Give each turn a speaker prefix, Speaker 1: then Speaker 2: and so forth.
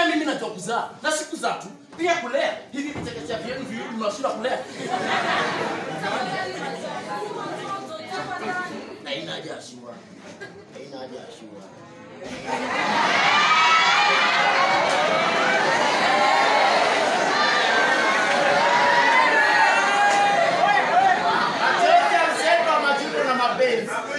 Speaker 1: mimi najua kuzaa. Na si kuzaa tu, pia kulea. Hivi vichekesha vyenu viwili mnashinda kulea. Haina haja ashua. Haina haja ashua. Acha alisema majuto na mapenzi.